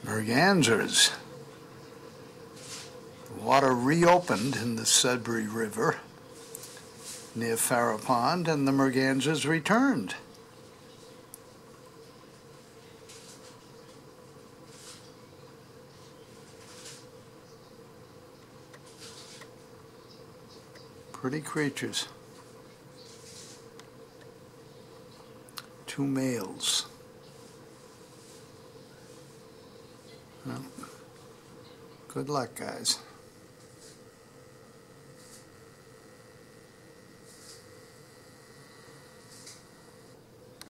mergansers. The water reopened in the Sudbury River near Farrer Pond, and the mergansers returned. Pretty creatures. 2 males. Well, good luck, guys.